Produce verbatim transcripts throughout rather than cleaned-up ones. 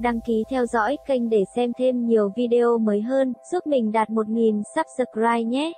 đăng ký theo dõi kênh để xem thêm nhiều video mới hơn, giúp mình đạt một nghìn subscribe nhé.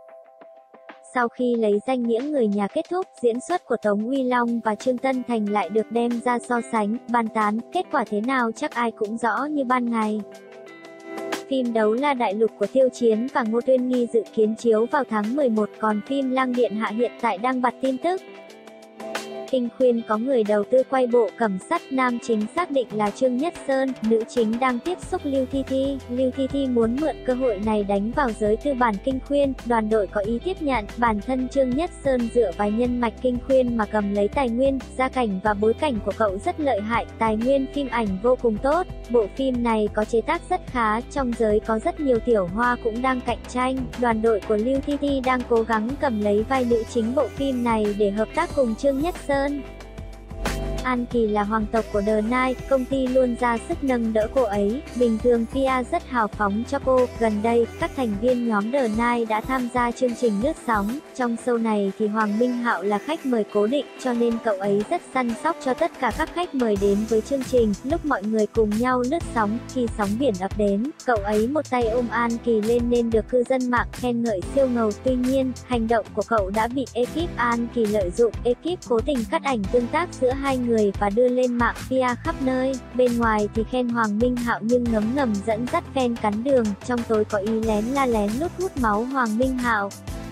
Sau khi lấy danh nghĩa người nhà kết thúc, diễn xuất của Tống Uy Long và Trương Tân Thành lại được đem ra so sánh, bàn tán, kết quả thế nào chắc ai cũng rõ như ban ngày. Phim Đấu La Đại Lục của Tiêu Chiến và Ngô Tuyên Nghi dự kiến chiếu vào tháng mười một, còn phim Lang Điện Hạ hiện tại đang bật tin tức. Kinh Khuyên có người đầu tư quay bộ Cẩm Sắt, nam chính xác định là Trương Nhất Sơn, nữ chính đang tiếp xúc Lưu Thi Thi. Lưu Thi Thi muốn mượn cơ hội này đánh vào giới tư bản Kinh Khuyên, đoàn đội có ý tiếp nhận. Bản thân Trương Nhất Sơn dựa vào nhân mạch Kinh Khuyên mà cầm lấy tài nguyên, gia cảnh và bối cảnh của cậu rất lợi hại, tài nguyên phim ảnh vô cùng tốt. Bộ phim này có chế tác rất khá, trong giới có rất nhiều tiểu hoa cũng đang cạnh tranh. Đoàn đội của Lưu Thi Thi đang cố gắng cầm lấy vai nữ chính bộ phim này để hợp tác cùng Trương Nhất Sơn. An Kỳ là hoàng tộc của The Night, công ty luôn ra sức nâng đỡ cô ấy, bình thường pê e rất hào phóng cho cô. Gần đây, các thành viên nhóm The Night đã tham gia chương trình lướt sóng. Trong show này thì Hoàng Minh Hạo là khách mời cố định, cho nên cậu ấy rất săn sóc cho tất cả các khách mời đến với chương trình. Lúc mọi người cùng nhau lướt sóng, khi sóng biển ập đến, cậu ấy một tay ôm An Kỳ lên nên được cư dân mạng khen ngợi siêu ngầu. Tuy nhiên, hành động của cậu đã bị ekip An Kỳ lợi dụng, ekip cố tình cắt ảnh tương tác giữa hai người và đưa lên mạng pê e khắp nơi. Bên ngoài thì khen Hoàng Minh Hạo nhưng ngấm ngầm dẫn dắt fan cắn đường, trong tối có ý lén la lén lút hút máu Hoàng Minh Hạo.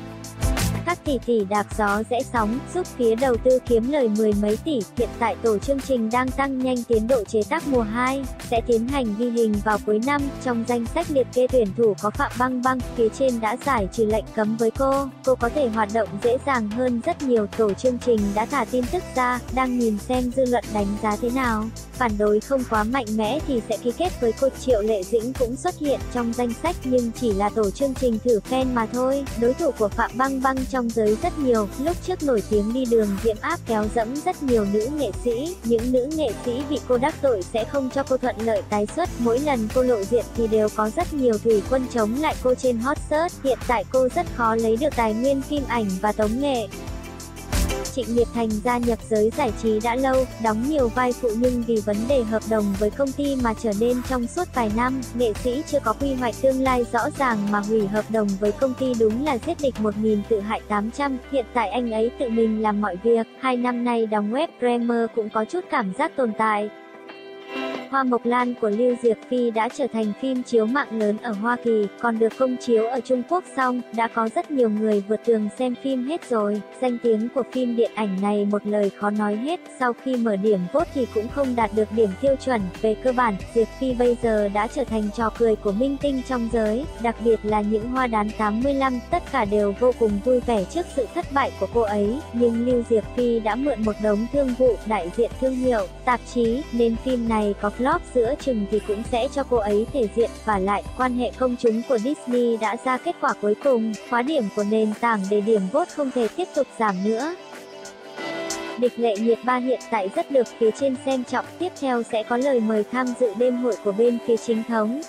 Các tỷ tỷ đạp gió rẽ sóng, giúp phía đầu tư kiếm lời mười mấy tỷ. Hiện tại tổ chương trình đang tăng nhanh tiến độ chế tác mùa hai, sẽ tiến hành ghi hình vào cuối năm. Trong danh sách liệt kê tuyển thủ có Phạm Băng Băng, phía trên đã giải trừ lệnh cấm với cô. Cô có thể hoạt động dễ dàng hơn rất nhiều. Tổ chương trình đã thả tin tức ra, đang nhìn xem dư luận đánh giá thế nào. Phản đối không quá mạnh mẽ thì sẽ ký kết với cô. Triệu Lệ Dĩnh cũng xuất hiện trong danh sách nhưng chỉ là tổ chương trình thử fan mà thôi. Đối thủ của Phạm Băng Băng trong giới rất nhiều, lúc trước nổi tiếng đi đường diễm áp kéo dẫm rất nhiều nữ nghệ sĩ. Những nữ nghệ sĩ bị cô đắc tội sẽ không cho cô thuận lợi tái xuất, mỗi lần cô lộ diện thì đều có rất nhiều thủy quân chống lại cô trên hot search. Hiện tại cô rất khó lấy được tài nguyên phim ảnh và tống nghệ. Trịnh Nghiệp Thành gia nhập giới giải trí đã lâu, đóng nhiều vai phụ nhưng vì vấn đề hợp đồng với công ty mà trở nên trong suốt vài năm. Nghệ sĩ chưa có quy hoạch tương lai rõ ràng mà hủy hợp đồng với công ty đúng là giết địch một nghìn tự hại tám trăm. Hiện tại anh ấy tự mình làm mọi việc, hai năm nay đóng web Dreamer cũng có chút cảm giác tồn tại. Hoa Mộc Lan của Lưu Diệc Phi đã trở thành phim chiếu mạng lớn ở Hoa Kỳ, còn được công chiếu ở Trung Quốc xong, đã có rất nhiều người vượt tường xem phim hết rồi. Danh tiếng của phim điện ảnh này một lời khó nói hết, sau khi mở điểm vote thì cũng không đạt được điểm tiêu chuẩn. Về cơ bản, Diệc Phi bây giờ đã trở thành trò cười của minh tinh trong giới, đặc biệt là những hoa đán tám mươi lăm, tất cả đều vô cùng vui vẻ trước sự thất bại của cô ấy. Nhưng Lưu Diệc Phi đã mượn một đống thương vụ, đại diện thương hiệu, tạp chí, nên phim này có flop giữa chừng thì cũng sẽ cho cô ấy thể diện. Và lại, quan hệ công chúng của Disney đã ra kết quả cuối cùng, khóa điểm của nền tảng để điểm vote không thể tiếp tục giảm nữa. Địch Lệ Nhiệt ba hiện tại rất được phía trên xem trọng, tiếp theo sẽ có lời mời tham dự đêm hội của bên phía chính thống.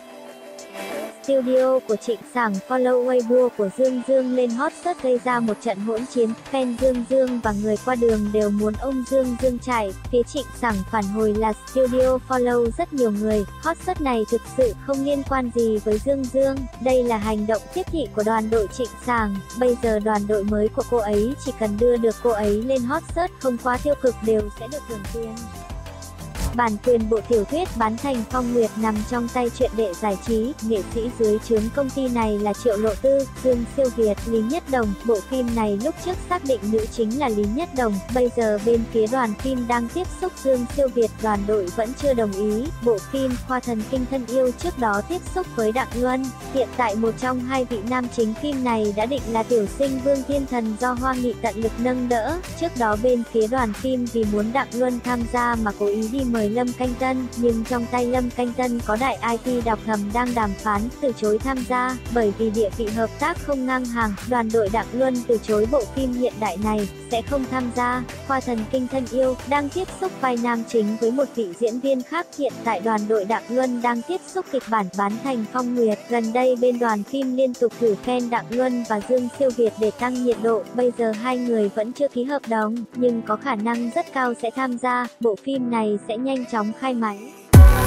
Studio của Trịnh Sảng follow Weibo của Dương Dương lên hot search gây ra một trận hỗn chiến, fan Dương Dương và người qua đường đều muốn ông Dương Dương chạy. Phía Trịnh Sảng phản hồi là studio follow rất nhiều người, hot search này thực sự không liên quan gì với Dương Dương. Đây là hành động tiếp thị của đoàn đội Trịnh Sảng, bây giờ đoàn đội mới của cô ấy chỉ cần đưa được cô ấy lên hot search không quá tiêu cực đều sẽ được hưởng tiền. Bản quyền bộ tiểu thuyết Bán Thành Phong Nguyệt nằm trong tay Truyện Đệ Giải Trí, nghệ sĩ dưới trướng công ty này là Triệu Lộ Tư, Dương Siêu Việt, Lý Nhất Đồng. Bộ phim này lúc trước xác định nữ chính là Lý Nhất Đồng, bây giờ bên phía đoàn phim đang tiếp xúc Dương Siêu Việt, đoàn đội vẫn chưa đồng ý. Bộ phim Khoa Thần Kinh Thân Yêu trước đó tiếp xúc với Đặng Luân, hiện tại một trong hai vị nam chính phim này đã định là tiểu sinh Vương Thiên Thần do Hoa Nghị tận lực nâng đỡ. Trước đó bên phía đoàn phim vì muốn Đặng Luân tham gia mà cố ý đi mời Lâm Canh Tân, nhưng trong tay Lâm Canh Tân có đại i pê đọc thầm đang đàm phán, từ chối tham gia, bởi vì địa vị hợp tác không ngang hàng. Đoàn đội Đặng Luân từ chối bộ phim hiện đại này, sẽ không tham gia. Khoa Thần Kinh Thân Yêu đang tiếp xúc vai nam chính với một vị diễn viên khác. Hiện tại đoàn đội Đặng Luân đang tiếp xúc kịch bản Bán Thành Phong Nguyệt. Gần đây bên đoàn phim liên tục thử fan Đặng Luân và Dương Siêu Việt để tăng nhiệt độ. Bây giờ hai người vẫn chưa ký hợp đồng, nhưng có khả năng rất cao sẽ tham gia. Bộ phim này sẽ nhanh chóng khai máy.